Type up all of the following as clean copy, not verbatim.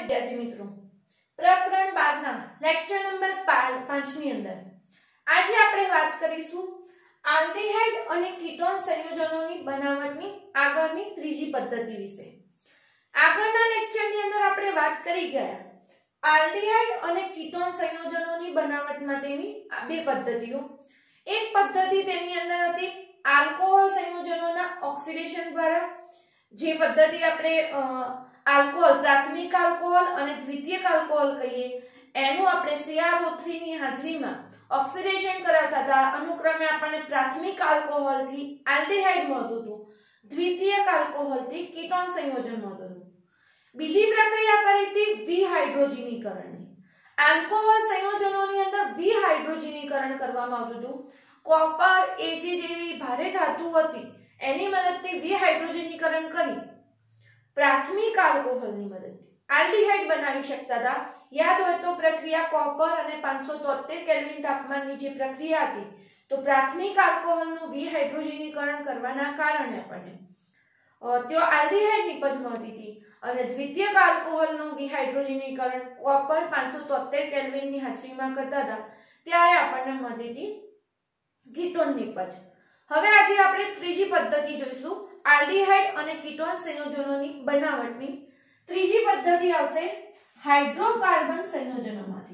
विद्यार्थी मित्रों, प्रकरण 12 ना लेक्चर नंबर 5 ની અંદર આજે આપણે વાત કરીશું આલ્ડીહાઇડ અને કીટોન સંયોજનોની બનાવટની આગળની ત્રીજી પદ્ધતિ વિશે। આગળના લેક્ચરની અંદર આપણે વાત કરી ગયા આલ્ડીહાઇડ અને કીટોન સંયોજનોની બનાવટ માટેની આ બે પદ્ધતિઓ। એક પદ્ધતિ તેની અંદર હતી આલ્કોહોલ સંયોજનોના ઓક્સિડેશન દ્વારા, જે પદ્ધતિ આપણે આલ્કોહોલ प्राथमिक आल्कोहोल અને દ્વિતીયક આલ્કોહોલ કહીએ એનું આપણે CrO3 ની હાજરીમાં ઓક્સિડેશન કરાવતા હતા। અનુક્રમે આપણે प्राथमिक આલ્કોહોલ થી આલ્ડીહાઇડ મળતું હતું, દ્વિતીયક આલ્કોહોલ થી કીટોન સંયોજન મળતું હતું। બીજી પ્રક્રિયા કરી હતી વિહાઇડ્રોજનીકરણની। આલ્કોહોલ સંયોજનોની અંદર વિહાઇડ્રોજનીકરણ કરવામાં આવતું હતું। કોપર Ag જેવી ભારે ધાતુ હતી એની મદદથી વિહાઇડ્રોજનીકરણ કરી प्राथमिक आल्कोहोल ની મદદથી આલ્ડીહાઇડ બનાવી શકતા હતા। યાદ હોય તો પ્રક્રિયા કોપર અને 573 કેલ્વિન તાપમાનની જે પ્રક્રિયા હતી, તો प्राथमिक આલ્કોહોલનું વિહાઇડ્રોજનીકરણ કરવાના કારણે આપણને त्यो આલ્ડીહાઇડ નિપજ મળતી હતી અને દ્વિતીયક આલ્કોહોલનું વિહાઇડ્રોજનીકરણ કોપર 573 કેલ્વિનની હાજરીમાં કરતા હતા ત્યારે આપણને મળતી હતી કીટોન નિપજ। હવે આજે આપણે ત્રીજી પદ્ધતિ જોઈશું આલ્ડીહાઇડ અને કીટોન સંયોજનોની બનાવટની। ત્રીજી પદ્ધતિ આવશે હાઇડ્રોકાર્બન સંયોજનોમાંથી।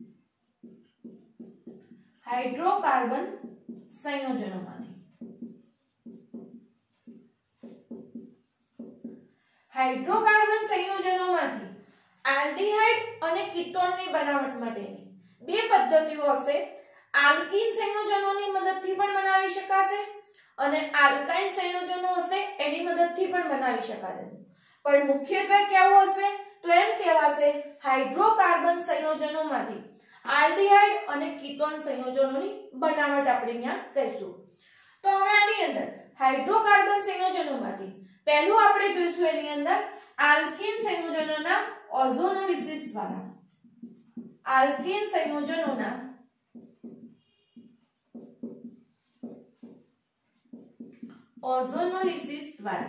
હાઇડ્રોકાર્બન સંયોજનોમાંથી હાઇડ્રોકાર્બન સંયોજનોમાંથી આલ્ડીહાઇડ અને કીટોનની બનાવટ માટેની બે પદ્ધતિઓ આવશે। આલ્કીન સંયોજનોની મદદથી પણ બનાવી શકાશે અને આલ્કાઇન સંયોજનો હશે એની મદદથી પણ બનાવી શકાશે, પણ મુખ્યત્વે કેવું હશે તો એમ કહેવાશે હાઇડ્રોકાર્બન સંયોજનોમાંથી આલ્ડીહાઇડ અને કીટોન સંયોજનોની બનાવટ આપણે અહીંયા કહીશું। તો હવે આની અંદર હાઇડ્રોકાર્બન સંયોજનોમાંથી પહેલું આપણે જોઈશું એની અંદર આલ્કીન સંયોજનોના ઓઝોનોલિસિસ દ્વારા। આલ્કીન સંયોજનોના ઓઝોનોલિસિસ દ્વારા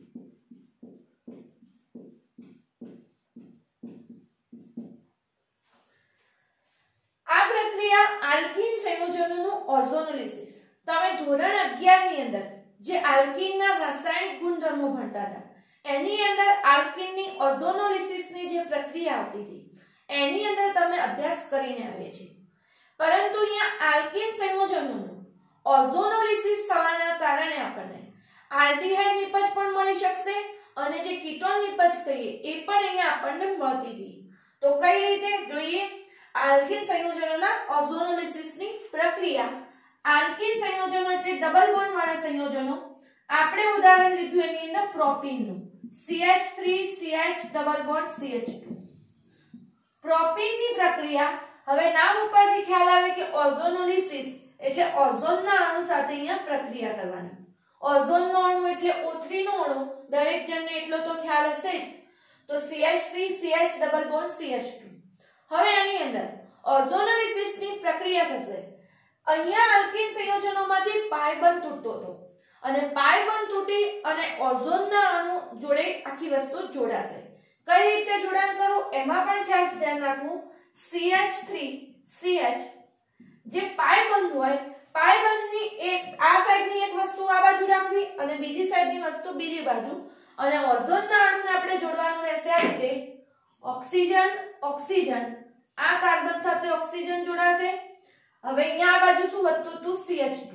આ પ્રક્રિયા આલ્કીન સંયોજનોનું ઓઝોનોલિસિસ તમે ધોરણ 11 ની અંદર જે આલ્કીનના રાસાયણિક ગુણધર્મો ભણતા હતા એની અંદર આલ્કીનની ઓઝોનોલિસિસની જે પ્રક્રિયા આવતી હતી એની અંદર તમે અભ્યાસ કરીને આવ્યા છીએ, પરંતુ અહીંયા આલ્કીન સંયોજનોનું ઓઝોનોલિસિસ થવાના કારણે આપણને આલ્ડીહાઇડ નિપજ પણ મળી શકશે અને જે કીટોન નિપજ કહીએ એ પણ અહીંયા આપણને મળતી હતી। તો કઈ રીતે જોઈએ આલ્કીન સંયોજનોના ઓઝોનોલિસિસની પ્રક્રિયા। આલ્કીન સંયોજનો એટલે ડબલ બોન્ડ વાળા સંયોજનો। આપણે ઉદાહરણ લીધું એની અંદર પ્રોપીનનું CH3 CH double bond CH2। પ્રોપીનની પ્રક્રિયા હવે નામ ઉપરથી ખ્યાલ આવે કે ઓઝોનોલિસિસ એટલે ઓઝોનના અણુ સાથે અહીંયા પ્રક્રિયા કરવાની। ઓઝોનનો અણુ એટલે O3 નો અણુ, દરેક જણને એટલો તો ખ્યાલ હશે જ, તો CH3 CH double bond CH2। હવે આની અંદર ઓઝોનોલિસિસની પ્રક્રિયા થશે। અહીંયા આલ્કીન સંયોજનોમાંથી પાઈ બંધ તૂટતો હતો અને પાઈ બંધ તૂટી અને ઓઝોનના અણુ જોડે આખી વસ્તુ જોડાશે। કઈ રીતે જોડાણ કરવું એમાં પણ ખાસ ધ્યાન રાખવું। CH3 CH જે પાઈ બંધ હોય, પાઈ બંધની એક આ સાઈડની એક વસ્તુ આ બાજુ રાખવી અને બીજી સાઈડની વસ્તુ બીજી બાજુ, અને ઓઝોનના અણુને આપણે જોડવાનું રહેશે આ રીતે ઓક્સિજન ઓક્સિજન, આ કાર્બન સાથે ઓક્સિજન જોડાશે। હવે અહીંયા આ બાજુ શું વધતું હતું CH2,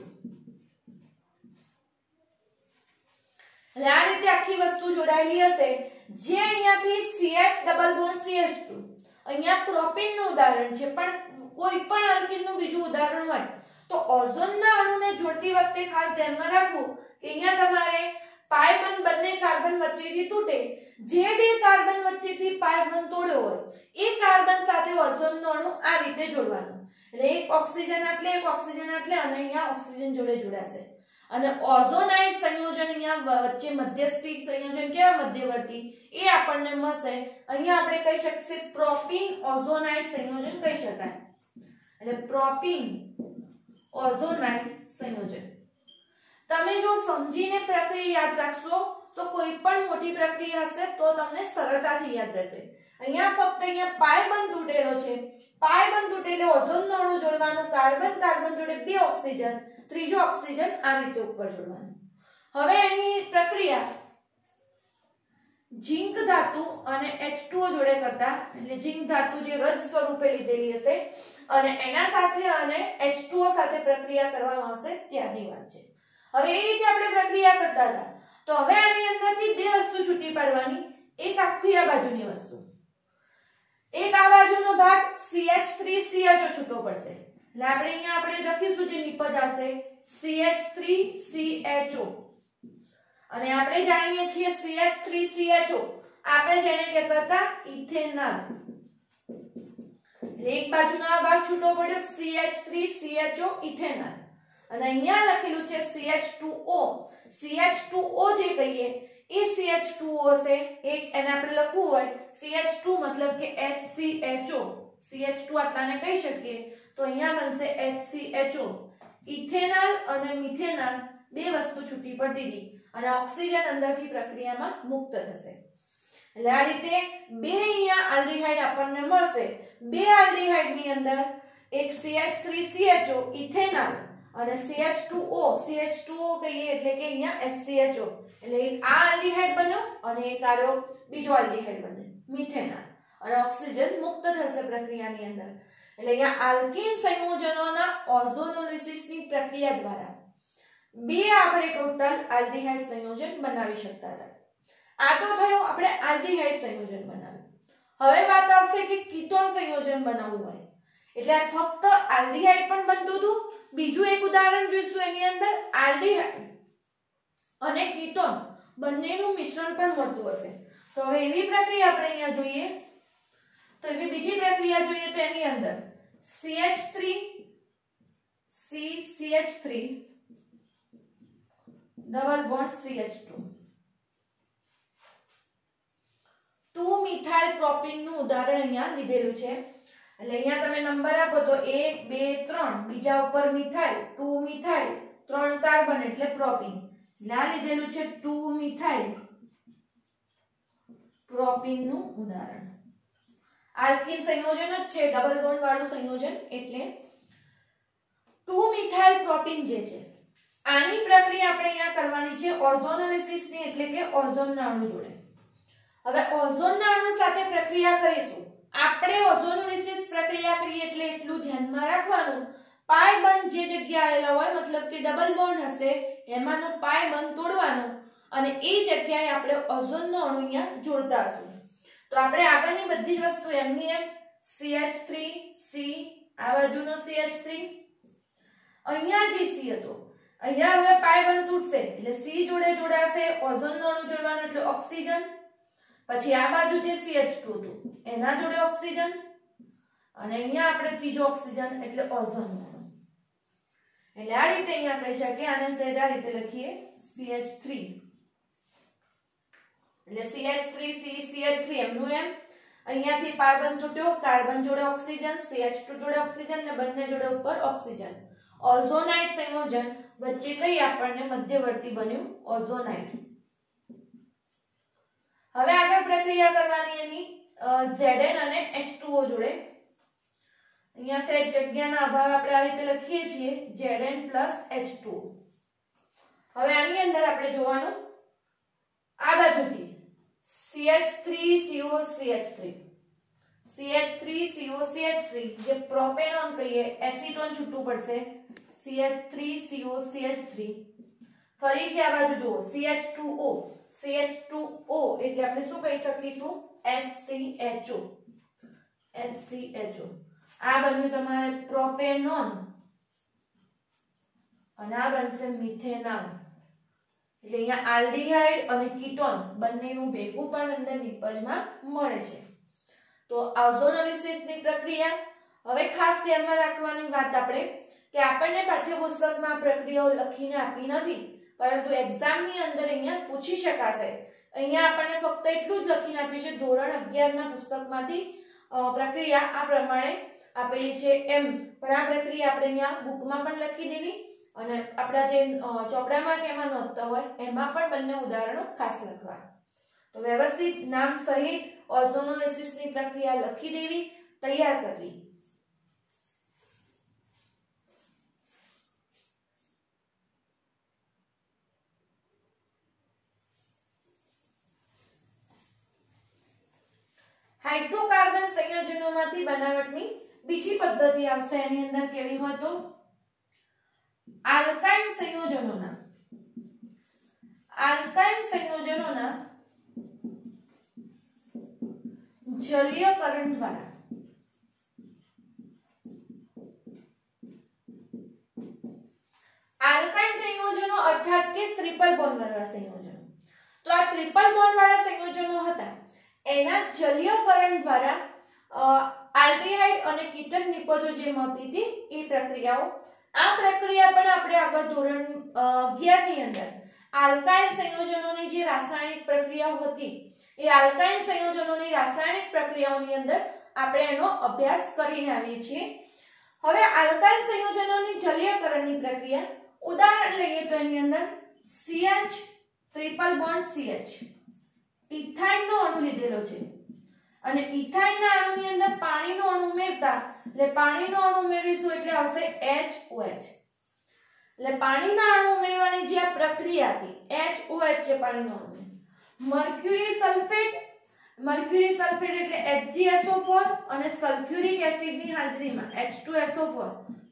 એટલે આ રીતે આખી વસ્તુ જોડાયેલી હશે। જે અહીંયાથી CH ડબલ બોન્ડ CH2 અહીંયા પ્રોપીનનું ઉદાહરણ છે, પણ કોઈ પણ આલ્કીનનું બીજું ઉદાહરણ હોય તો ઓઝોનના અણુને જોડતી વખતે ખાસ ધ્યાનમાં રાખવું કે અહીંયા તમારે પાઈ બંધ બંને કાર્બન વચ્ચેથી તૂટે, જે બે કાર્બન વચ્ચેથી પાઈ બંધ તોડ્યો હોય એ કાર્બન સાથે ઓઝોનનો અણુ આ રીતે જોડવાનો, એટલે એક ઓક્સિજન એટલે એક ઓક્સિજન એટલે અને અહીંયા ઓક્સિજન જોડે જોડાશે। અને ઓઝોનાઇડ સંયોજન અહીંયા વચ્ચે મધ્યસ્થી સંયોજન કેવા મધ્યવર્તી એ આપણને મળશે। અહીંયા આપણે કહી શકીએ પ્રોપીન ઓઝોનાઇડ સંયોજન કહી શકાય, એટલે પ્રોપીન ઓઝોનાઇડ સંયોજન। તમે જો સમજીને પ્રક્રિયા યાદ રાખશો તો કોઈ પણ મોટી પ્રક્રિયા હશે તો તમને સરળતાથી યાદ રહેશે. અહીંયા ફક્ત અહીંયા પાઈ બંધ તૂટેલો છે. પાઈ બંધ તૂટેલો ઓઝોનનો અણુ જોડવાનો, કાર્બન કાર્બન જોડે 2 ઓક્સિજન, ત્રીજો ઓક્સિજન આ રીતે ઉપર જોડવાનો. હવે અહીં પ્રક્રિયા ઝિંક ધાતુ અને H2O જોડે કરતા, એટલે ઝિંક ધાતુ જે રજ સ્વરૂપે લીધેલી હશે અને એના સાથે અને H2O સાથે પ્રક્રિયા કરવામાં આવશે ત્યારની વાત છે. હવે એ રીતે આપણે પ્રક્રિયા કરતા હતા તો હવે આની અંદરથી 2 વસ્તુ છૂટી પાડવાની. એક આખી આ બાજુની વસ્તુ, એક આ બાજુનો ભાગ CH3CHO છૂટો પડશે. એટલે આપણે લખીશું જે નિપજ આવશે CH3CHO અને આપણે જાણીએ છીએ CH3CHO આપણે જેને કહેતા હતા ઇથેનોલ. એક બાજુનો આ ભાગ છૂટો પડ્યો CH3CHO ઇથેનોલ અને અહીંયા લખેલું છે CH2O. CH2O જે કહીએ એ CH2O છે. એક એને આપણે લખવું હોય CH2 મતલબ કે HCHO, CH2 આટલાને કહી શકીએ તો અહીંયા બનશે HCHO. ઇથેનોલ અને મિથેનોલ 2 વસ્તુ છૂટી પડી ગઈ અને ઓક્સિજન અંદરથી પ્રક્રિયામાં મુક્ત થશે. એટલે આ રીતે 2 અહીંયા આલ્ડીહાઇડ આપણને મળશે. 2 આલ્ડીહાઇડ ની અંદર એક CH3CHO ઇથેનોલ અને CH2O કહીએ એટલે કે અહીંયા HCHO. એટલે એક આ આલ્ડીહાઇડ બન્યો અને એક આરો બીજો આલ્ડીહાઇડ બને મિથેનોલ અને ઓક્સિજન મુક્ત થશે પ્રક્રિયાની અંદર. એટલે અહીંયા આલ્કીન સંયોજનોના ઓઝોનોલિસિસની પ્રક્રિયા દ્વારા 2 આપણે ટોટલ આલ્ડીહાઇડ સંયોજન બનાવી શકતા હતા. આ તો થયો આપણે આલ્ડીહાઇડ સંયોજન બનાવ્યું. હવે વાત આવશે કે કીટોન સંયોજન બનાવવું હોય એટલે ફક્ત આલ્ડીહાઇડ પણ બનતું હતું. બીજું એક ઉદાહરણ જોઈશું એની અંદર આલ્ડીહાઇડ અને કીટોન બંનેનું મિશ્રણ પણ મળતું હશે. તો હવે એવી પ્રક્રિયા આપણે અહીંયા જોઈએ તો એવી બીજી પ્રક્રિયા જોઈએ તો એની અંદર CH3 CH3 double bond CH2 2 methyl propyne નું ઉદાહરણ અહીંયા લીધેલું છે. એટલે અહીંયા તમે નંબર આપો તો 1 2 3 બીજા ઉપર મિથાઇલ 2 મિથાઇલ 3 કાર્બન એટલે પ્રોપીન. ના લીધેલું છે 2 મિથાઇલ પ્રોપીન નું ઉદાહરણ. આલ્કીન સંયોજન જ છે, ડબલ બોન્ડ વાળું સંયોજન. એટલે 2 મિથાઇલ પ્રોપીન જે છે આની પ્રક્રિયા આપણે અહીંયા કરવાની છે ઓઝોનોલિસિસ ની, એટલે કે ઓઝોનના અણુ જોડે. હવે ઓઝોનના અણુ સાથે પ્રક્રિયા કરીશું. આપણે ઓઝોનોલિસિસ પ્રક્રિયા કરીએ એટલે એટલું ધ્યાનમાં રાખવાનું પાઈ બંધ જે જગ્યાએ આવેલા હોય મતલબ કે ડબલ બોન્ડ હશે એમાંનો પાઈ બંધ તોડવાનો અને એ જગ્યાએ આપણે ઓઝોનનો અણુ અહીંયા જોડતા હશું. તો આપણે આગળની બધી જ વસ્તુ એમની એમ CH3C આ બાજુનો CH3 અહીંયા જે C હતો અહીંયા હવે પાઈ બંધ તૂટશે એટલે C જોડે જોડાશે, ઓઝોનનો અણુ જોડવાનો એટલે ઓક્સિજન. પછી આ બાજુ જે CH2 હતું એના જોડે ઓક્સિજન અને અહીંયા આપણે ત્રીજો ઓક્સિજન એટલે ઓઝોનનો અણુ. એટલે આ રીતે અહીંયા કહી શકીએ. આને સહેજ આ રીતે લખીએ CH3 એટલે CH3C એમનું એમ. અહીંયાથી કાર્બન તૂટ્યો, કાર્બન જોડે ઓક્સિજન, CH2 જોડે ઓક્સિજન ને બંને જોડે ઉપર ઓક્સિજન. ઓઝોનાઇડ સંયોજન વચ્ચે કઈ આપણને મધ્યવર્તી બન્યું ઓઝોનાઇડ. હવે આગળ પ્રક્રિયા કરવાની એની Zn અને H2O જોડે. અહીંયા સહેજ જગ્યાના અભાવે આપણે આ રીતે લખીએ છીએ Zn H2O. હવે આની અંદર આપણે જોવાનું આ બાજુથી CH3COCH3 જે પ્રોપેનોન કહીએ એસિટોન છૂટું પડશે CH3COCH3. ફરીથી આ બાજુ જુઓ CH2O એટલે આપણે શું કહી શકીશું HCHO. આ બન્યું તમારે પ્રોપેનોન અને આ બનશે મિથેનોલ. એટલે અહીંયા આલ્ડીહાઇડ અને કીટોન બંનેનું ભેગું પણ અંદર નિપજમાં મળે છે. તો ઓઝોનોલિસિસની પ્રક્રિયા હવે ખાસ ધ્યાનમાં રાખવાની વાત આપણે કે આપણને પાઠ્યપુસ્તકમાં પ્રક્રિયાઓ લખીને આપી નથી પરંતુ એક્ઝામની અંદર અહીંયા પૂછી શકાશે. અહીંયા આપણને ફક્ત એટલું જ લખીને આપ્યું છે ધોરણ 11 ના પુસ્તકમાંથી પ્રક્રિયા આ પ્રમાણે આપેલી છે એમ. પણ આ પ્રક્રિયા આપણે અહીંયા બુકમાં પણ લખી દેવી અને આપણા જે ચોપડામાં કે એમાં નોંધતા હોય એમાં પણ બંને ઉદાહરણો ખાસ લખવા. તો વ્યવસ્થિત નામ સહિત ઓઝોનોલિસિસની પ્રક્રિયા લખી દેવી, તૈયાર કરવી. હાઇડ્રોકાર્બન સંયોજનોમાંથી બનાવટની બીજી પદ્ધતિ આવશે. એની અંદર કેવી હોય તો આલ્કાઇન સંયોજનોના જલીયકરણ દ્વારા આલ્કાઇન સંયોજનો અર્થાત કે ટ્રિપલ બોન્ડ વાળા સંયોજનો. તો આ ટ્રિપલ બોન્ડ વાળા સંયોજનો હતા એના જલીયકરણ દ્વારા આલ્ડીહાઇડ અને કીટન નિપજો જે મળતી હતી એ પ્રક્રિયાઓ. આ પ્રક્રિયા પણ આપણે આગળ ધોરણ 11 ની અંદર આલ્કાઇન સંયોજનોની જે રાસાયણિક પ્રક્રિયાઓ હતી એ આલ્કાઇન સંયોજનોની રાસાયણિક પ્રક્રિયાઓની અંદર આપણે એનો અભ્યાસ કરીને આવીએ છીએ. હવે આલ્કાઇન સંયોજનોની જલીયકરણની પ્રક્રિયા ઉદાહરણ લઈએ તો એની અંદર CH triple bond CH ethyne નો અણુ લીધેલો છે અને ઇથાઇન ના અણુની અંદર પાણીનો અણુ ઉમેરતા એટલે પાણીનો અણુ ઉમેરીશું એટલે આવશે HOH. એટલે પાણીના અણુ ઉમેરવાની જે આ પ્રક્રિયા હતી HOH છે પાણીનો અણુ. મર્ક્યુરી સલ્ફેટ એટલે HgSO4 અને સલ્ફ્યુરિક એસિડની હાજરીમાં H2SO4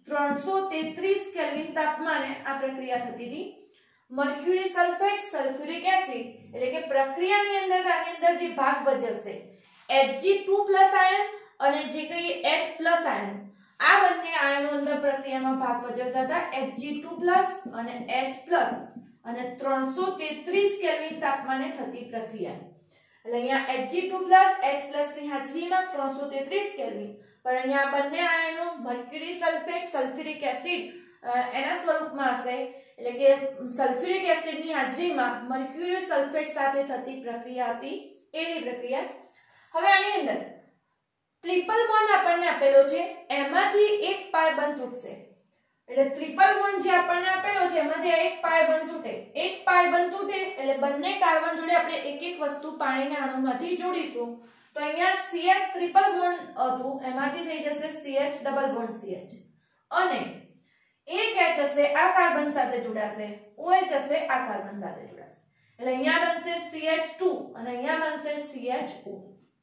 333 કેલ્વિન તાપમાને આ પ્રક્રિયા થતી હતી. મર્ક્યુરી સલ્ફેટ સલ્ફ્યુરિક એસિડ એટલે કે પ્રક્રિયાની અંદર આની અંદર જે ભાગ ભજવશે Hg2+ આયન અને જે કહીએ H+ આયન, આ બંને આયનો અંદર પ્રક્રિયામાં ભાગ ભજવતા હતા Hg2+ અને H+ અને 333 કેલ્વિન તાપમાને થતી પ્રક્રિયા. એટલે અહીંયા Hg2+ H+ ની હાજરીમાં 333 કેલ્વિન, પણ અહીંયા બંને આયનો મર્ક્યુરી સલ્ફેટ સલ્ફ્યુરિક એસિડ એના સ્વરૂપમાં હશે એટલે કે સલ્ફ્યુરિક એસિડની હાજરીમાં મર્ક્યુરી સલ્ફેટ સાથે થતી પ્રક્રિયા હતી એવી પ્રક્રિયા. હવે આની અંદર ટ્રિપલ બોન્ડ આપણને આપેલો છે એમાંથી એક પાય બંધ તૂટશે. એટલે ટ્રિપલ બોન્ડ જે આપણને આપેલો છે એમાંથી એક પાય બંધ તૂટે. એક પાય બંધ તૂટે એટલે બંને કાર્બન જોડે આપણે એક એક વસ્તુ પાણીના અણુમાંથી જોડીશું. તો અહીંયા CH ટ્રિપલ બોન્ડ હતું એમાંથી થઈ જશે CH ડબલ બોન્ડ CH અને એક H હશે આ કાર્બન સાથે જોડાશે, OH હશે આ કાર્બન સાથે જોડાશે. એટલે અહીંયા બનશે CH2 અને અહીંયા બનશે CHO.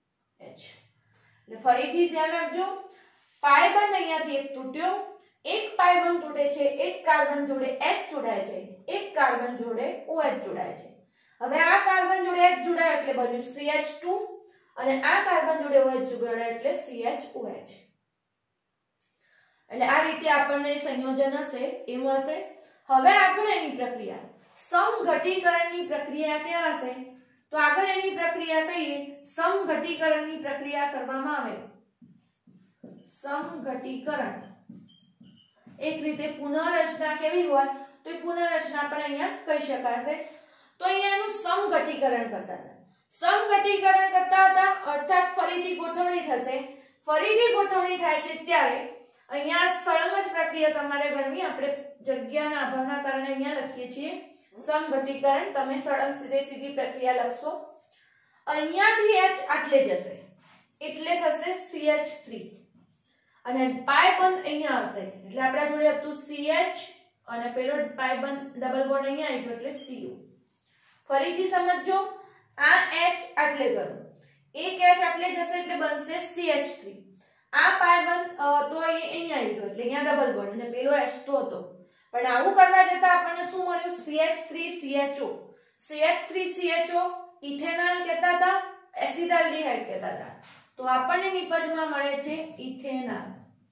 એટલે ફરીથી ધ્યાન રાખજો, પાય બંધ અહીંયાથી એક તૂટ્યો, એક પાય બંધ તૂટે છે, એક કાર્બન જોડે H જોડાય છે, એક કાર્બન જોડે OH જોડાય છે. હવે આ કાર્બન જોડે H જોડાય એટલે બન્યું CH2 અને આ કાર્બન જોડે OH જોડાય એટલે CHOH. એટલે આ રીતે આપણને સંયોજન હશે એમ હશે. હવે આગળ એની પ્રક્રિયા સમઘટીકરણની પ્રક્રિયા કહેવાશે. તો આગળ એની પ્રક્રિયા કહીએ સમઘટીકરણની પ્રક્રિયા કરવામાં આવે. સમઘટીકરણ એક રીતે પુનઃરચના કેવી હોય તો એ પુનઃરચના પણ અહીંયા કહી શકાશે. તો અહીંયા એનું સમઘટીકરણ કરતા હતા. સમઘટીકરણ કરતા હતા અર્થાત ફરીથી ગોઠવણી થશે. ફરીથી ગોઠવણી થાય છે ત્યારે અહીંયા સળંગ જ પ્રક્રિયા તમારે ગણવી. આપણે જગ્યાના અભાવના કારણે અહીંયા લખીએ છીએ સમઘટીકરણ. તમે સળંગ સીધી પ્રક્રિયા લખશો. અહીંયાથી H આટલે જશે એટલે થશે CH3 અને પાય બંધ અહીંયા આવશે એટલે આપણા જોડે હતું CH અને પેલો પાય બંધ ડબલ બોન્ડ અહીંયા આવી ગયો એટલે CO. ફરીથી સમજો, આ H આટલે ગયો, એક H આટલે જશે એટલે બનશે CH3. આ પાય બંધ તો અહીંયા આવી ગયો એટલે અહીંયા ડબલ બોન્ડ અને પેલો H તો હતો, પણ આવું કરવા જતા આપણને શું મળ્યું CH3CHO. CH3CHO ઇથેનોલ કહેતા હતા, એસિટાલ્ડીહાઇડ કહેતા હતા. તો આપણને નિપજમાં મળે છે ઇથેનોલ.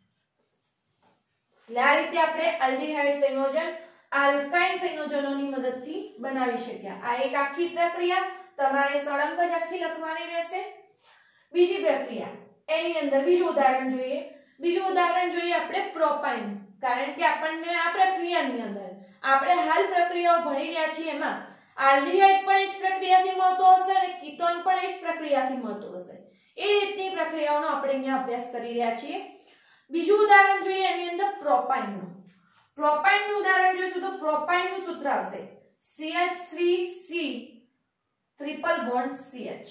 એટલે આ રીતે આપણે આલ્ડીહાઇડ સંયોજન આલ્કાઇન સંયોજનોની મદદથી બનાવી શક્યા. આ એક આખી પ્રક્રિયા તમારે સળંગ જ આખી લખવાની રહેશે. બીજી પ્રક્રિયા એની અંદર બીજું ઉદાહરણ જોઈએ. આપણે પ્રોપાઇન. કારણ કે આપણને આ પ્રક્રિયાની અંદર આપણે હાલ પ્રક્રિયાઓ ભણી રહ્યા છીએ એમાં આલ્ડીહાઇડ પણ એ જ પ્રક્રિયાથી મળતો હશે અને કીટોન પણ એ જ પ્રક્રિયાથી મળતો હશે. એ રીતની પ્રક્રિયાઓનો આપણે અહીંયા અભ્યાસ કરી રહ્યા છીએ. બીજું ઉદાહરણ જોઈએ એની અંદર પ્રોપાઇનનું. પ્રોપાઇન નું ઉદાહરણ જોઈશું તો પ્રોપાઇન નું સૂત્ર આવશે CH3C ટ્રિપલ બોન્ડ CH.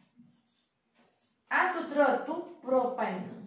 આ સૂત્ર હતું પ્રોપાઇન નું.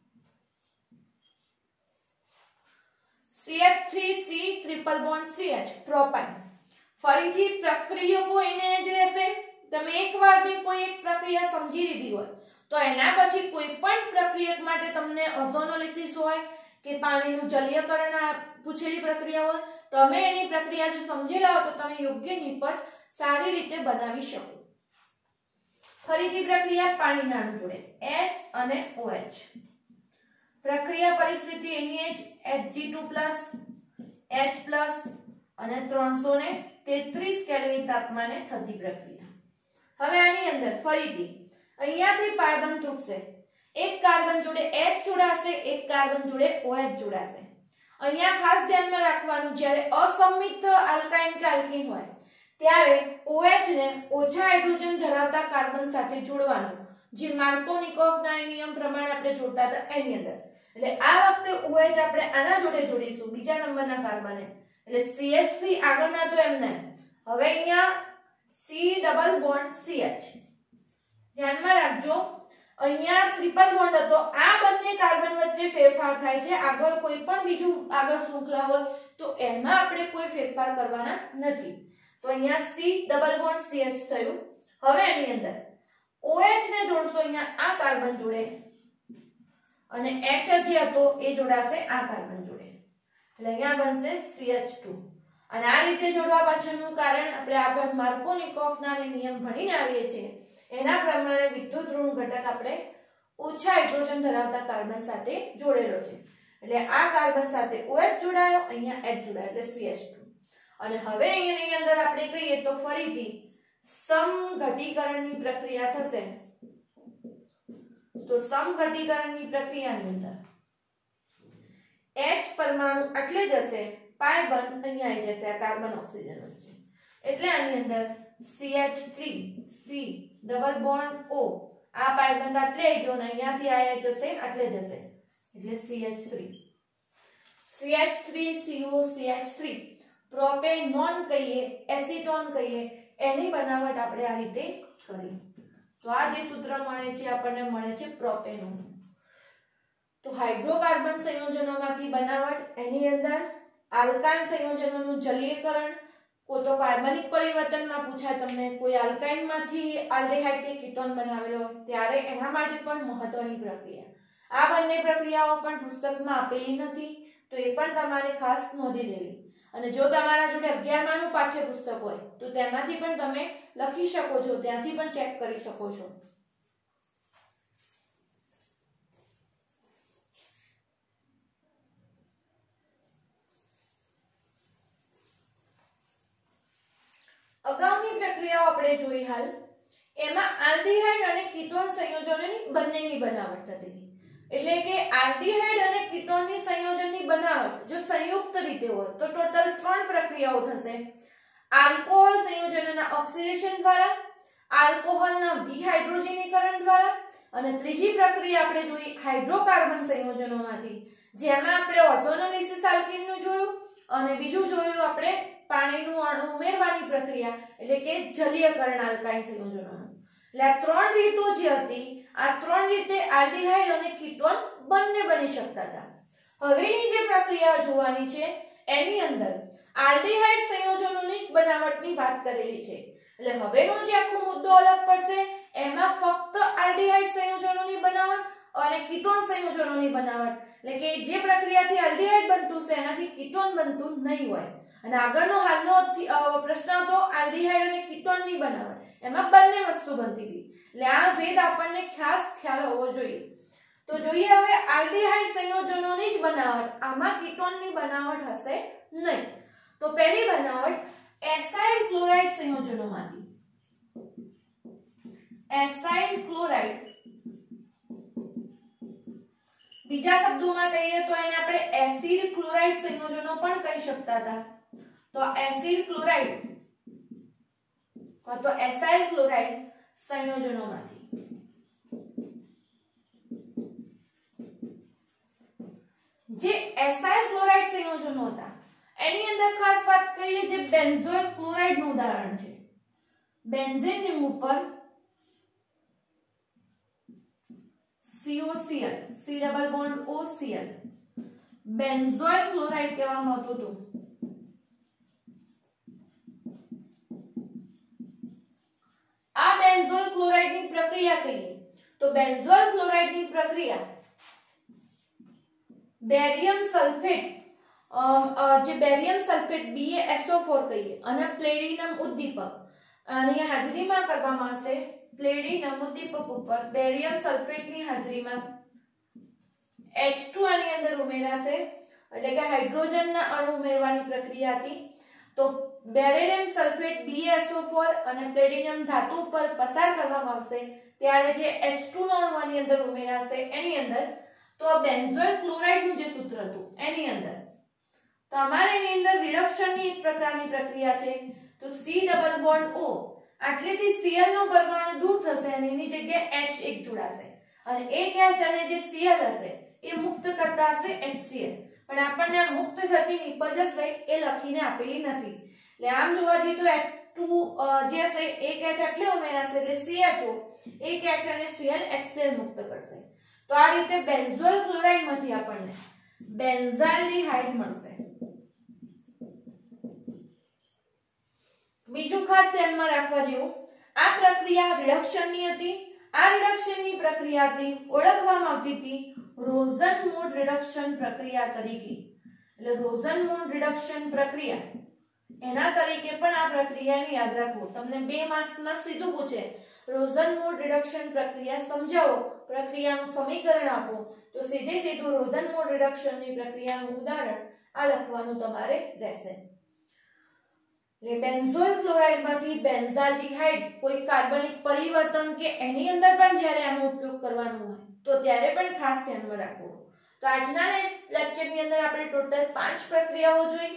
CH3C triple bond CH propyne. ફરીથી પ્રક્રિયકો એને જ રહેશે. તમે એકવાર ની કોઈ એક પ્રક્રિયા સમજી લીધી હોય તો એના પછી કોઈ પણ પ્રક્રિયક માટે તમને ઓઝોનોલિસિસ હોય કે પાણીનું જલીયકરણ પૂછેલી પ્રક્રિયા હોય, તમે એની પ્રક્રિયા જો સમજેલા હો તો તમે યોગ્ય નિપજ સારી રીતે બનાવી શકો. ફરીથી પ્રક્રિયા પાણીના અણુ જોડે H અને OH. પ્રક્રિયા પરિસ્થિતિ એની જ Hg2+ H+ અને 333 કેલ્વિન તાપમાને થતી પ્રક્રિયા. હવે આની અંદર ફરીથી અહીંયાથી પાઇ બંધ તૂટશે. એક કાર્બન જોડે H જોડાશે, એક કાર્બન જોડે OH જોડાશે. અહીંયા ખાસ ધ્યાનમાં રાખવાનું, જ્યારે અસમિત આલ્કાઇન કે આલ્કીન હોય ત્યારે OH ને ઓછા હાઇડ્રોજન ધરાવતા કાર્બન સાથે જોડવાનું, જે માર્કોનિકોવના નિયમ પ્રમાણે આપણે જોડતા હતા એની અંદર. એટલે આ વખતે OH આપણે આના જોડે જોડીશું, બીજા નંબરના કાર્બને. એટલે CH3 આગળના તો એમ નહીં. હવે અહીંયા C ડબલ બોન્ડ CH. ધ્યાનમાં રાખજો, અહીંયા ટ્રિપલ બોન્ડ હતો. આ બંને કાર્બન વચ્ચે ફેરફાર થાય છે. આગળ કોઈ પણ બીજું આગળ શૃંખલા હોય તો એમાં આપણે કોઈ ફેરફાર કરવાના નથી. તો અહીંયા C ડબલ બોન્ડ CH થયું. હવે એની અંદર OH ને જોડશો અહીંયા આ કાર્બન જોડે અને H જે હતો એ જોડાશે આ કાર્બન જોડે. એટલે અહીંયા બનશે CH2. અને આ રીતે જોડવા પાછળનું કારણ આપણે આગળ માર્કોનિકોવના નિયમ ભણીને આવીએ છીએ એના પ્રમાણે વિદ્યુત ઋણ ઘટક આપણે ઓછા હાઇડ્રોજન ધરાવતા કાર્બન સાથે જોડેલો છે. એટલે આ કાર્બન સાથે OH જોડાયો, અહીંયા H જોડાયો એટલે CH2. અને હવે અહીંની અંદર આપણે કહીએ તો ફરીથી સમઘટીકરણની પ્રક્રિયા થશે. તો સમઘટીકરણની પ્રક્રિયાની અંદર H પરમાણુ આટલે જશે, પાઇ બંધ અહીંયા આવી જશે આ કાર્બન ઓક્સિજન વચ્ચે. એટલે આની અંદર CH3C ડબલ બોન્ડ O આ પાઇ બંધ આટલે આવી ગયો અને અહીંયાથી આ જશે આટલે જશે એટલે CH3. CH3CO CH3 પ્રોપેનોન કહીએ, એસિટોન કહીએ, એની બનાવટ આપણે આ રીતે કરી. તો આ જે સૂત્ર મળે છે આપણને મળે છે પ્રોપેનોન. તો હાઇડ્રોકાર્બન સંયોજનોમાંથી બનાવટ, એની અંદર આલ્કાઇન સંયોજનોનું જલીયકરણ, કોઈ તો કાર્બનિક પરિવર્તનમાં પૂછાય તમને, કોઈ આલ્કાઇનમાંથી આલ્ડિહાઇડ કે કીટોન બનાવેલો ત્યારે એના માટે પણ મહત્વની પ્રક્રિયા. આ બંને પ્રક્રિયાઓ પણ પુસ્તકમાં આપેલી નથી, તો એ પણ તમારે ખાસ નોંધી લેવી. અને જો તમારા જોડે 11માનું પાઠ્યપુસ્તક હોય તો તેમાંથી પણ તમે લખી શકો છો, ત્યાંથી પણ ચેક કરી શકો છો. અગાઉની પ્રક્રિયાઓ આપણે જોઈ હાલ, એમાં આલ્ડિહાઇડ અને કીટોન સંયોજનોની બંનેની બનાવટ થતી. એટલે કે આલ્ડિહાઇડ અને કીટોનની સંયોજનની બનાવટ જો સંયુક્ત રીતે હોય તો ટોટલ 3 પ્રક્રિયાઓ થશે. આલ્કોહોલ સંયોજનોના ઓક્સિડેશન દ્વારા, આલ્કોહોલના વિહાઇડ્રોજનીકરણ દ્વારા, અને ત્રીજી પ્રક્રિયા આપણે જોઈ હાઇડ્રોકાર્બન સંયોજનોમાંથી, જેમાં આપણે ઓઝોનોલિસિસ આલ્કીનનું જોયું અને બીજું જોયું આપણે પાણીનું અણુ ઉમેરવાની પ્રક્રિયા એટલે કે જલીયકરણ આલ્કાઇન સંયોજનોનું. એટલે આ 3 રીતો જે હતી, આ 3 રીતે આલ્ડિહાઇડ અને કીટોન બંને બની શકતા હતા. હવેની જે પ્રક્રિયા જોવાની છે એની અંદર આલ્ડિહાઇડ સંયોજનોની જ બનાવટની વાત કરેલી છે. એટલે હવેનો જે આખો મુદ્દો અલગ પડશે, એમાં ફક્ત આલ્ડિહાઇડ સંયોજનોની બનાવટ અને કીટોન સંયોજનોની બનાવટ, એટલે કે જે પ્રક્રિયાથી આલ્ડિહાઇડ બનતું છે એનાથી કીટોન બનતું નહીં હોય. અને આગળનો હાલનો પ્રશ્ન હતો આલ્ડિહાઇડ અને કીટોનની બનાવટ, એમાં બંને વસ્તુ બનતી હતી. એટલે આ ભેદ આપણને ખાસ ખ્યાલ હોવો જોઈએ. તો જોઈએ હવે આલ્ડિહાઇડ સંયોજનોની જ બનાવટ, આમાં કીટોનની બનાવટ હશે નહીં. તો પહેલી બનાવટ એસાઇલ ક્લોરાઇડ સંયોજનોમાંથી. એસાઇલ ક્લોરાઇડ, બીજા શબ્દોમાં કહીએ તો એને આપણે એસિડ ક્લોરાઇડ સંયોજનો પણ કહી શકતા હતા. તો એસિડ ક્લોરાઇડ તો એસાઇલ ક્લોરાઇડ સંયોજનોમાંથી જે એસાઇલ ક્લોરાઇડ સંયોજનો હતા બેન્ઝીન રિંગ ઉપર COCl, C double bond OCl, benzoyl chloride કહેવામાં આવતું હતું. આ બેન્ઝોઇલ ક્લોરાઇડ ની પ્રક્રિયા કહીએ તો બેન્ઝોઇલ ક્લોરાઇડ ની પ્રક્રિયા બેરિયમ સલ્ફેટ, જે બેરિયમ સલ્ફેટ BaSO4 કહીએ અને પ્લેટિનમ ઉદ્દીપક આની હાજરીમાં કરવામાં આવશે. પ્લેટિનમ ઉદ્દીપક ઉપર બેરિયમ સલ્ફેટ ની હાજરીમાં H2 આની અંદર ઉમેરાશે, એટલે કે હાઇડ્રોજનના અણુ ઉમેરવાની પ્રક્રિયા હતી. તો બેરિયમ સલ્ફેટ BaSO4 અને પ્લેટિનમ ધાતુ ઉપર પસાર કરવામાં આવશે ત્યારે જે H2 નો અણુ આની અંદર ઉમેરાશે એની અંદર તો આ બેન્ઝોઇલ ક્લોરાઇડ નું જે સૂત્ર હતું એની અંદર તમારે એની અંદર રિડક્શનની એક પ્રકારની પ્રક્રિયા છે. તો C ડબલ બોન્ડ O આટલેથી Cl નો પરમાણુ દૂર થશે અને એની જગ્યાએ H1 જોડાશે અને એક H અને જે Cl હશે એ મુક્ત કરતા હશે HCl, પણ આપણને આ મુક્ત થતી નિપજ હશે એ લખીને આપેલી નથી. એટલે આમ જોવા જઈએ તો F2 જે હશે એક H એટલે ઉમેરાશે એટલે CHO, એક H અને Cl HCl મુક્ત કરશે. તો આ રીતે બેન્ઝોઇલ ક્લોરાઇડ માંથી આપણને બેન્ઝાલ્ડિહાઇડ મળશે. બીજું ખાસ ધ્યાનમાં રાખવા જેવું, આ પ્રક્રિયા રિડક્શનની હતી. આ રિડક્શનની પ્રક્રિયાથી ઓળખવામાં આવતી હતી રોઝનમૂડ રિડક્શન પ્રક્રિયા તરીકે. એટલે રોઝનમૂડ રિડક્શન પ્રક્રિયા એના તરીકે પણ આ પ્રક્રિયાને યાદ રાખવું. તમને 2 માર્ક્સમાં સીધું પૂછે રોઝનમૂડ રિડક્શન પ્રક્રિયા સમજાવો, પ્રક્રિયાનું સમીકરણ આપો, તો સીધે સીધું રોઝનમૂડ રિડક્શનની પ્રક્રિયાનું ઉદાહરણ આ લખવાનું તમારે રહેશે. એટલે બેન્ઝોઇલ ક્લોરાઇડમાંથી બેન્ઝાલ્ડિહાઇડ કોઈ કાર્બનિક પરિવર્તન કે એની અંદર પણ જ્યારે આનો ઉપયોગ કરવાનો હોય તો ત્યારે પણ ખાસ ધ્યાનમાં રાખવું. તો આજના લેક્ચરની અંદર આપણે ટોટલ 5 પ્રક્રિયાઓ જોઈ.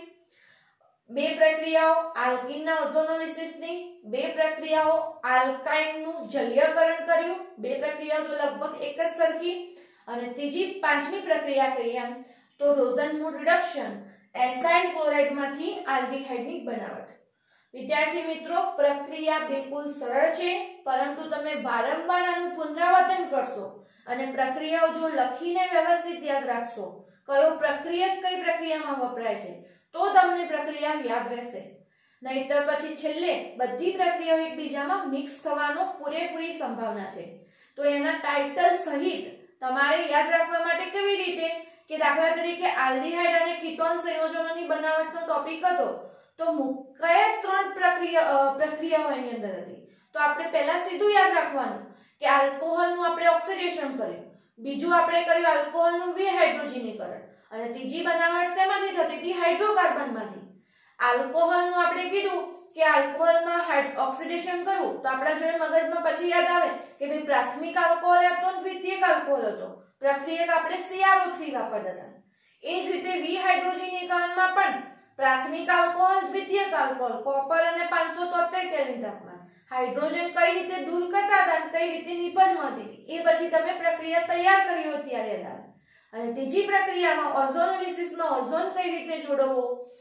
2 પ્રક્રિયાઓ આલ્કીનના ઓઝોનોલિસિસની, 2 પ્રક્રિયાઓ આલ્કાઇનનું જલીયકરણ કર્યું, 2 પ્રક્રિયાઓ તો લગભગ એક જ સરખી, અને ત્રીજી 5મી પ્રક્રિયા કહીએ તો રોઝનમૂડ રિડક્શન એસાઇલ ક્લોરાઇડમાંથી આલ્ડીહાઇડની બનાવટ. વિદ્યાર્થી મિત્રો, પ્રક્રિયા બિલકુલ સરળ છે, પરંતુ તમે વારંવાર આનું પુનરાવર્તન કરશો અને પ્રક્રિયાઓ જો લખીને વ્યવસ્થિત યાદ રાખશો, કયો પ્રક્રિયક કઈ પ્રક્રિયામાં વપરાય છે, તો તમને પ્રક્રિયા યાદ રહેશે. નહીતર પછી છેલ્લે બધી પ્રક્રિયાઓ એકબીજામાં મિક્સ થવાનો પૂરેપૂરી સંભાવના છે. તો એના ટાઇટલ સહિત તમારે યાદ રાખવા માટે કેવી રીતે કે દાખલા તરીકે આલ્ડીહાઇડ અને કીટોન સંયોજનોની બનાવટનો ટોપિક હતો, તો કયા 3 પ્રક્રિયાઓ એની અંદર હતી. તો આપણે પહેલા સીધું યાદ રાખવાનું કે આલ્કોહોલનું આપણે ઓક્સિડેશન કર્યું, બીજું આપણે કર્યું આલ્કોહોલનું વિહાઇડ્રોજનીકરણ, અને ત્રીજી બનાવટ શેમાંથી થતી હતી? હાઇડ્રોકાર્બનમાંથી. આલ્કોહોલનું આપણે કીધું કે આલ્કોહોલમાં ઓક્સિડેશન કરવું તો આપણા જોડે મગજમાં પછી યાદ આવે કે ભાઈ પ્રાથમિક આલ્કોહોલ હતો અને દ્વિતીયક આલ્કોહોલ હતો, પ્રક્રિયક આપણે CrO3 વાપરતા હતા. એ જ રીતે વિહાઇડ્રોજનીકરણમાં પણ પ્રાથમિક આલ્કોહોલ, દ્વિતીયક આલ્કોહોલ, કોપર અને 573 કેલ્વિન તાપમાન, હાઇડ્રોજન કઈ રીતે દૂર કરતા હતા અને કઈ રીતે નિપજ મળતી હતી એ પછી તમે પ્રક્રિયા તૈયાર કરી હોય ત્યારે યાદ આવે. અને ત્રીજી પ્રક્રિયામાં ઓઝોનોલિસિસમાં ઓઝોન કઈ રીતે જોડવો,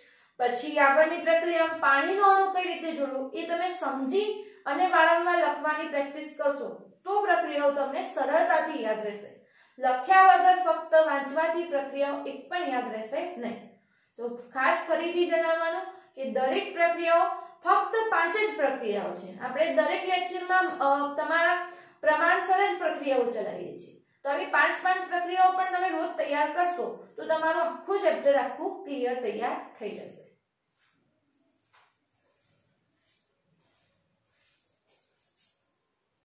પછી આગળની પ્રક્રિયામાં પાણીનો અણુ કઈ રીતે જોડવો એ તમે સમજી અને વારંવાર લખવાની પ્રેક્ટિસ કરશો તો પ્રક્રિયાઓ તમને સરળતાથી યાદ રહેશે. લખ્યા વગર ફક્ત વાંચવાથી પ્રક્રિયાઓ એક પણ યાદ રહેશે નહીં. તો ખાસ ફરીથી જણાવવાનું કે દરેક પ્રક્રિયાઓ ફક્ત 5 જ પ્રક્રિયાઓ છે. આપણે દરેક લેક્ચરમાં તમારા પ્રમાણસર જ પ્રક્રિયાઓ ચલાવીએ છીએ. તો આવી 5 પ્રક્રિયાઓ પણ તમે રોજ તૈયાર કરશો તો તમારું આખું ચેપ્ટર આખું ક્લિયર તૈયાર થઈ જશે.